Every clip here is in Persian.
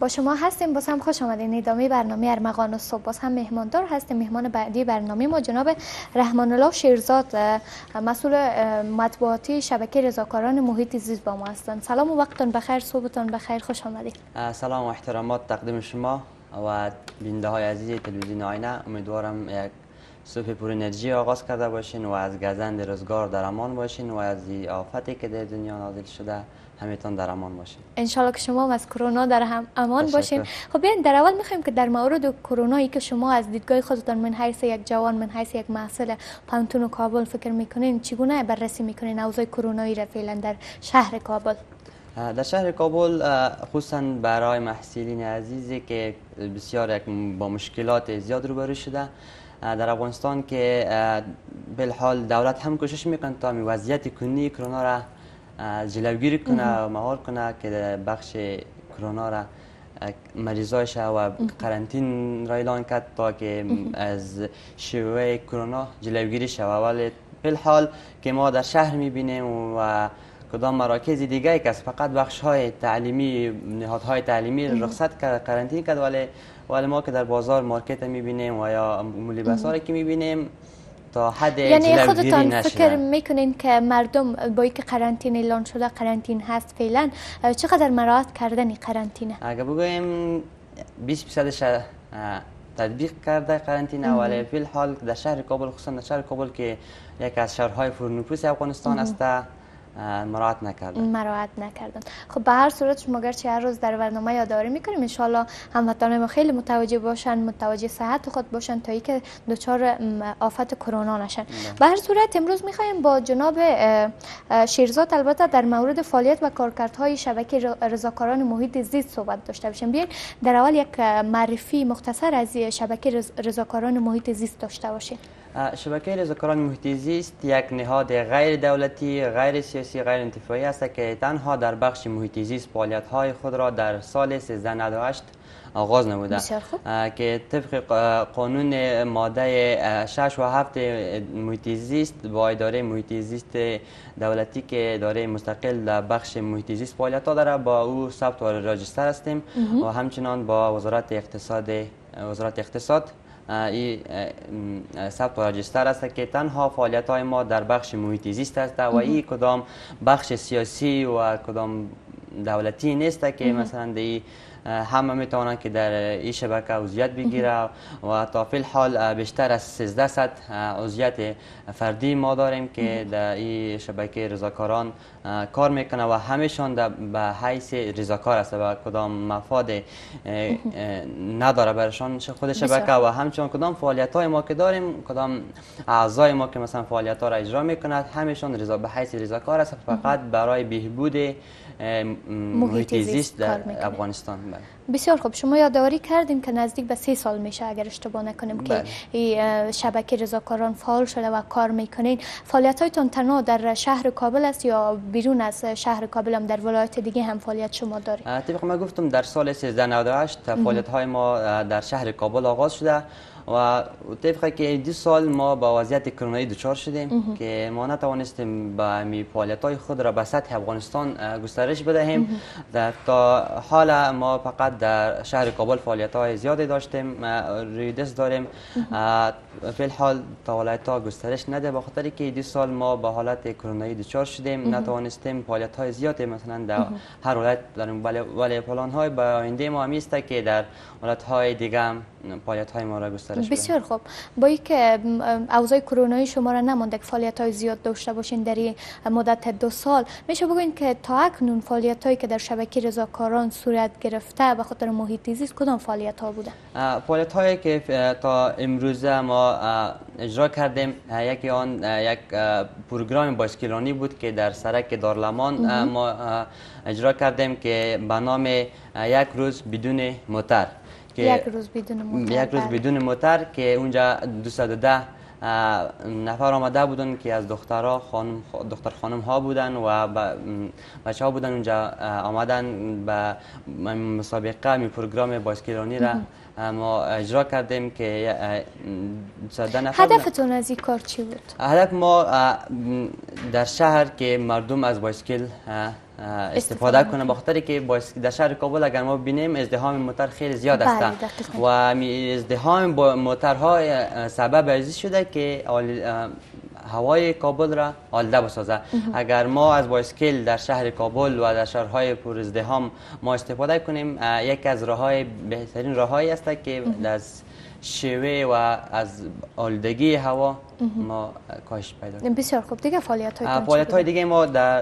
با شما هستیم. باز هم خوش آمدین ادامه برنامه ارمغان صبح. باز هم مهماندار هستیم. مهمان بعدی برنامه ما جناب رحمان الله شیرزاد، مسئول مطبوعاتی شبکه رضاکاران محیط زیست با ما هستند. سلام و وقتتون بخیر، صبحتون بخیر، خوش آمدید. سلام و احترامات تقدیم شما و بیننده های عزیز تلویزیون آینه. امیدوارم یک صبح پر انرژی آغاز کرده باشین و از گزند روزگار در امان باشین و از آفتی که در دنیا نازل شده همیتون در امان باشین. انشالله که شما از کرونا در امان باشین. خب بیاین در اول میخوایم که در مورد کرونایی که شما از دیدگاه خودتان من حیث یک جوان، من حیث یک محصل پانتون و کابل فکر میکنین، چگونه بررسی میکنین اوضاع کرونایی را فعلا در شهر کابل؟ در شهر کابل خصوصا برای محصلین عزیزی که بسیار با مشکلات زیاد روبرو شده در افغانستان که بالحال دولت هم کوشش میکنه تا وضعیت کنونی کرونا را جلوگیری کنه و مهار کنه که بخش کرونا را مریضایش و قرنطین را اعلان کرد تا که از شیوع کرونا جلوگیری شود. ولی بالحال که ما در شهر میبینیم و کدام مراکز دیگه که فقط بخش های تعلیمی، نهادهای تعلیمی رخصت کرد، قرنطینه کرد، ولی ما که در بازار مارکت میبینیم و یا مولی بسار که میبینیم تا حد یعنی خودتان فکر میکنین که مردم با اینکه قرنطینه اعلان شده، قرنطینه هست فعلا، چقدر مراعات کردن قرنطینه؟ اگه بگویم 20% تطبیق کرده قرنطینه، ولی فی الحال در شهر کابل، خصوصا در شهر کابل که یک از شهرهای پرنفوس افغانستان است، مراعات نکردن. خب به هر صورت شما گرچه هر روز در برنامه یادآوری میکنیم، ان شاء الله هموطنان ما خیلی متوجه باشن، متوجه صحت خود باشن تا اینکه دچار آفت کرونا نشن. به هر صورت امروز میخوایم با جناب شیرزاد البته در مورد فعالیت و کارکردهای شبکه رضاکاران محیط زیست صحبت داشته باشیم. بیاین در اول یک معرفی مختصر از شبکه رضاکاران محیط زیست داشته باشیم. شبکه رضاکاران محیط زیست یک نهاد غیر دولتی، غیر سیاسی، غیر انتفاعی است که تنها در بخش محیط زیست فعالیت‌های خود را در سال 1398 آغاز نموده که طبق قانون ماده 6 و 7 محیط زیست با اداره محیط زیست دولتی که اداره مستقل در بخش محیط زیست فعالیت‌ها داره، با او ثبت و راجستر هستیم و همچنان با وزارت اقتصاد این ثبت و راجستر است که تنها فعالیت های ما در بخش محیط زیست است و این کدام بخش سیاسی و کدام دولتی نیست که مثلا دی همه میتوانند که در این شبکه عضویت بگیره و تا فی الحال بیشتر از 1300 عضویت فردی ما داریم که در این شبکه رضاکاران کار میکنه و همشان به حیث رضاکار است و کدام مفاد نداره برشان خود شبکه و همچنان کدام فعالیت های ما که داریم، کدام اعضای ما که مثلا فعالیت ها را اجرا میکند، همشان به حیث رضاکار است فقط برای بهبود محیط زیست در افغانستان. بسیار خوب. شما یادآوری کردیم که نزدیک به 3 سال میشه اگر اشتباه نکنیم که این شبکه رضاکاران فعال شده و کار میکنین. فعالیت هایتان تنها در شهر کابل است یا بیرون از شهر کابل هم در ولایت دیگه هم فعالیت شما دارید؟ طبق ما گفتم در سال 1398 فعالیت های ما در شهر کابل آغاز شده و طبق که 2 سال ما با وضعیت کرونایی دچار شدیم که ما نتوانستیم با می فعالیت‌های خود را به سطح افغانستان گسترش بدهیم. تا حال ما فقط در شهر کابل فعالیت‌های زیادی داشتیم، روی دست داریم. فی الحال تا ولایت‌ها گسترش نده به خاطر که 2 سال ما با حالت کرونایی دچار شدیم، نتوانستیم فعالیت‌های زیادی مثلا در هر ولایت داریم، ولی پلان‌های با آینده ما همیست که در ولایت‌های دیگه هم فعالیت‌های ما را گسترش بدیم. بسیار خوب. با اینکه اوضاع کرونایی شما را نمانده که فعالیت‌های زیاد داشته باشین در این مدت 2 سال، میشه بگوین که تا اکنون فعالیت‌هایی که در شبکه رضاکاران صورت گرفته به خاطر محیط زیست کدام فعالیت‌ها بوده؟ فعالیت‌هایی که تا امروزه ما اجرا کردیم، یکی آن یک پروگرام بایسکلرانی بود که در سرک دارالمان ما اجرا کردیم که به نام یک روز بدون موتر. یک روز بدون موتر که اونجا 210 نفر آمده بودن که از دختر خانم ها بودن و بچه ها بودن اونجا آمدن به مسابقه می پروگرام بایسکلرانی را ما اجرا کردیم که 210 نفر. هدفتون از این کار چی بود؟ هدف ما در شهر که مردم از بایسکل استفاده کنه، بخاطر که در شهر کابل اگر ما ببینیم ازدحام موتر خیلی زیاد است و ازدحام با موترها سبب ازی شده که هوای کابل را آلوده بسازه. اگر ما از بایسکل در شهر کابل و در شهرهای پر ازدحام ما استفاده کنیم، یکی از بهترین راههایی است که از شیوه و از آلودگی هوا ما کاهش پیدا کنیم. بسیار خوب. دیگه فعالیت های دیگه ما در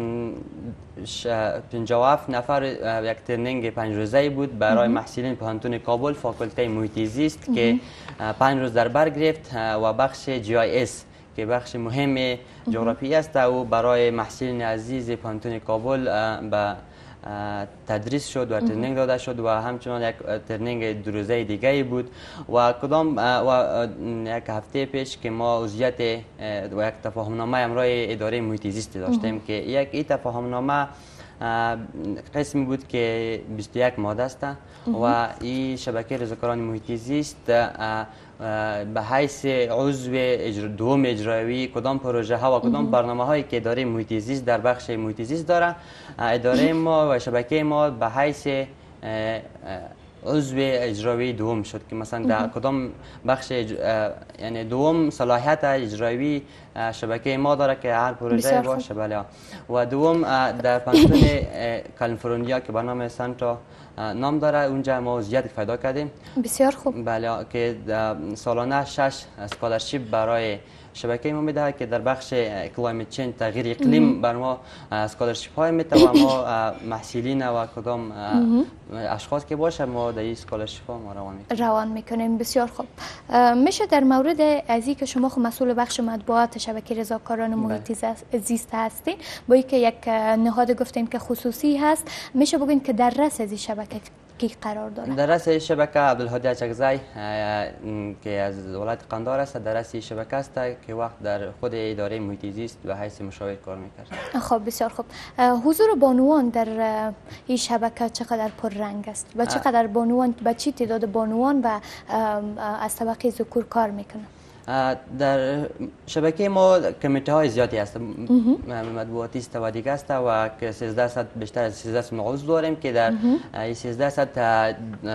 57 نفر یک ترنینگ 5 روزه بود برای محصلین پانتون کابل فاکولته محیط زیست که 5 روز در بر گرفت و بخش GIS که بخش مهم جغرافی است و برای محصلین عزیز پانتون کابل به تدریس شد و ترنینگ داده شد و همچنان یک ترنینگ 2 روزه دیگه بود و یک هفته پیش که ما عضویت و یک تفاهمنامه امرای اداره محیط زیست داشتیم که این تفاهمنامه قسمی بود که 21 ماده است و این شبکه رضاکاران محیط زیست به حیث عضو دوم اجرایی کدام پروژه ها و کدام برنامه هایی که اداره محیط زیست در بخش محیط زیست داره، اداره ما و شبکه ما به حیث عضو اجرایی دوم شد که مثلا در کدام بخش یعنی دوم صلاحیت اجرایی شبکه ما داره که هر پروژه باشه. بله. و دوم در پانتون کالیفرنیا که برنامه سانتا نام داره، اونجا ما عضویت پیدا کردیم. بسیار خوب. بله، که سالانه 6 اسکالرشیپ برای شبکه ما میده که در بخش کلایمت چینج تغییر اقلیم بر ما اسکالرشیپ های میده و ما محصلین و کدام اشخاص که باشه ما در این اسکالرشیپ ها ما روان میکنیم. بسیار خوب. میشه در مورد ازی که شما خود مسئول بخش مطبوعات شبکه رضاکاران محیط زیست هستین، با اینکه یک نهاد گفتین که خصوصی هست، میشه بگین که در رأس از این شبکه کی قرار داره؟ در رأس شبکه عبدالهادی اچکزی که از ولایت قندهار است، در رأس شبکه است که وقت در خود اداره محیط زیست و حیث مشاور کار میکرد. خب بسیار خوب. حضور بانوان در این شبکه چقدر پررنگ است و چقدر بانوان، با چی تعداد بانوان و از طبقه ذکور کار میکنن؟ در شبکه ما کمیته های زیادی هست، مطبوعاتی است و دیگه است و که 1300 بیشتر از 1300 عضو داریم که در این 1300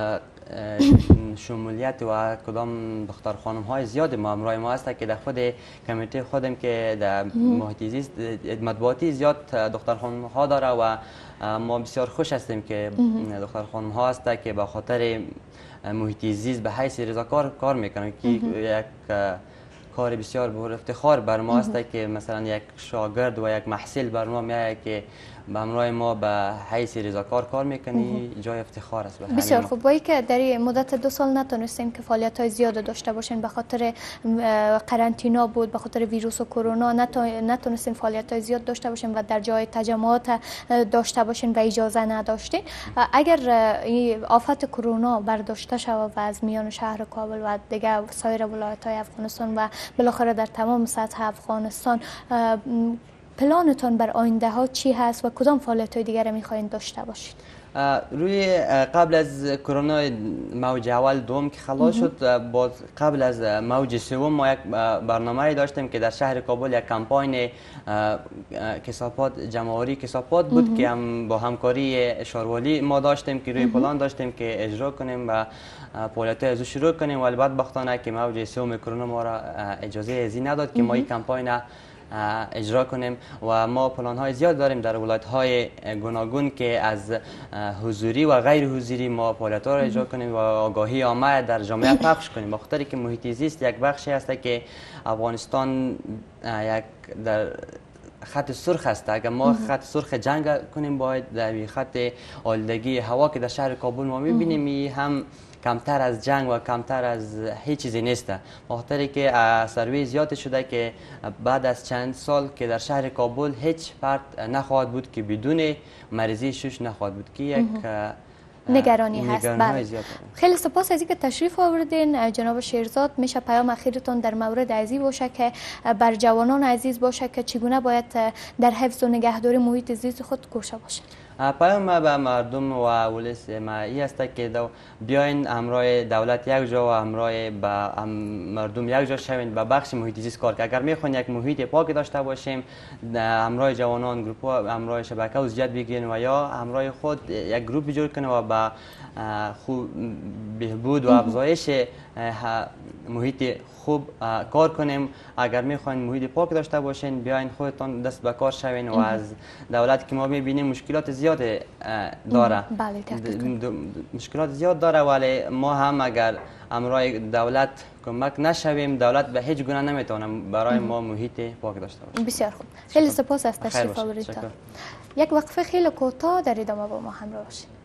شمولیت و کدام دختر خانم های زیاد ما همراه ما هست که در خود کمیته خودم که در محیط زیست مطبوعاتی زیاد دختر خانم ها داره و ما بسیار خوش هستیم که دختر خانم ها هست که به خاطر محیط زیست به حیث رضاکار کار میکنن که یک کار بسیار به افتخار بر ما است که مثلا یک شاگرد و یک محصل بر ما میاد که به همراه ما به حیث رضاکار کار میکنی، جای افتخار است. بسیار خوب. با اینکه در این مدت 2 سال نتونستیم که فعالیت های زیاد داشته باشین به خاطر قرنطینه بود، به خاطر ویروس و کرونا نتونستیم فعالیت های زیاد داشته باشین و در جای تجمعات داشته باشین و اجازه نداشتین، اگر این آفت کرونا برداشته شود و از میان شهر کابل و دیگه سایر ولایت های افغانستان و بالاخره در تمام سطح افغانستان، پلانتون بر آینده ها چی هست و کدام فعالیت های دیگر میخواین داشته باشید؟ روی قبل از کرونا موج اول دوم که خلاص شد، باز قبل از موج سوم ما یک برنامه داشتیم که در شهر کابل یک کمپاین کثافات جمع‌آوری کثافات بود که هم با همکاری شاروالی ما داشتیم که روی پلان داشتیم که اجرا کنیم و فعالیت از شروع کنیم و بدبختانه که موج سوم کرونا ما را اجازه ازی نداد که ما این کمپاین اجرا کنیم و ما پلان های زیاد داریم در ولایت های گوناگون که از حضوری و غیر حضوری ما فعالیت ها را اجرا کنیم و آگاهی عامه در جامعه پخش کنیم، بخاطر که محیط زیست یک بخشی است که افغانستان یک در خط سرخ است. اگر ما خط سرخ جنگ کنیم باید در خط آلودگی هوا که در شهر کابل ما میبینیم هم کمتر از جنگ و کمتر از هیچ چیزی نیست، بخاطر که سروی زیاد شده که بعد از چند سال که در شهر کابل هیچ فرد نخواهد بود که بدون مریضی شش نخواهد بود که یک نگرانی هست. خیلی سپاس از اینکه تشریف آوردین جناب شیرزاد. میشه پیام اخیرتون در مورد ازی باشه که بر جوانان عزیز باشه که چگونه باید در حفظ و نگهداری محیط زیست خود کوشش باشه؟ پیام به مردم و ولس ما ای است که بیاین همراه دولت یک جا و همراه با مردم یک جا شوین به بخش محیط زیست کار که اگر میخواین یک محیط پاک داشته باشیم همراه جوانان گروپ ها همراه شبکه عضویت بگیرین و یا همراه خود یک گروپ جور کنین و با بهبود و افزایش محیط خوب کار کنیم. اگر میخواین محیط پاک داشته باشین بیاین خودتان دست به کار شوین و از دولت که ما میبینیم مشکلات زیاد داره. مشکلات زیاد داره ولی ما هم اگر همراه دولت کمک نشویم دولت به هیچ گونه نمیتونه برای ما محیط پاک داشته باشه. بسیار خوب. خیلی سپاس از تشریف آوریدتان. یک وقفه خیلی کوتاه در ادامه با ما همراه باشید.